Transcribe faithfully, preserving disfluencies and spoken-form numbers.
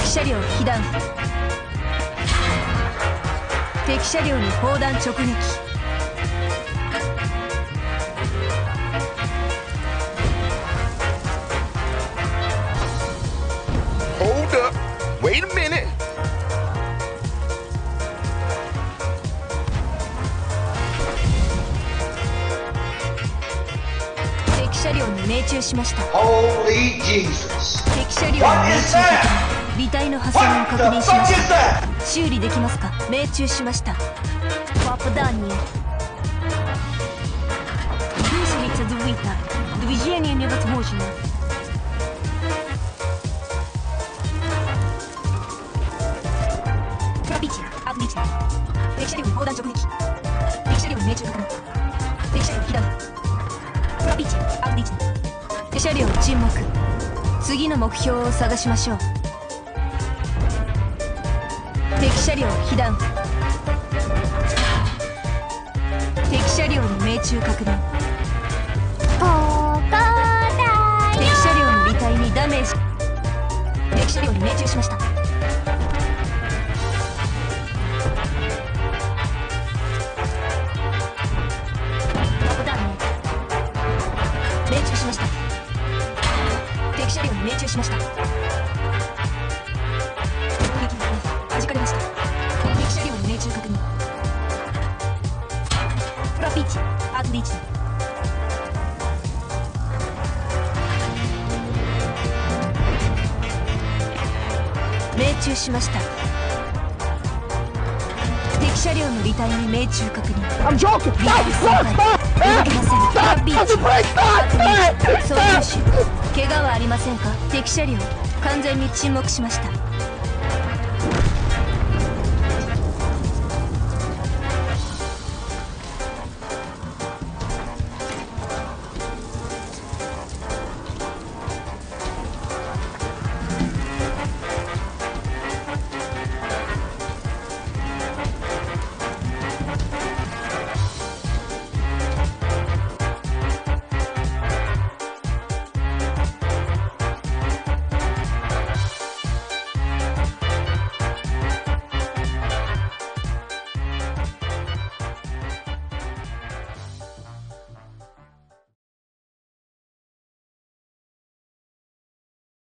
敵車両被弾。敵車両に砲弾直撃。 Hold up. Wait a minute. 敵車両に命中しました。 Holy Jesus. 敵車両に命中確認。離体の破損を確認しました。修理できますか？命中しました。Попадание. Мыслить забыто. Движение невозможно. Пробитие. Отлично. 敵車両に砲弾直撃。敵車両に命中確認。敵車両被弾。Пробитие. Отлично. 敵車両沈黙。次の目標を探しましょう。敵車両被弾。敵車両に命中確認。 ここだ敵車両の離体にダメージ。敵車両に命中しました。命中しました。敵車両に命中しました。弾かれました。敵車両に命中確認。プロピーチアトリーチ。命中しました。敵車両の離体に命中確認。 I'm joking. 離体損壊。動けません。プロピーチアトリーチ。操縦手怪我はありませんか？敵車両完全に沈黙しました。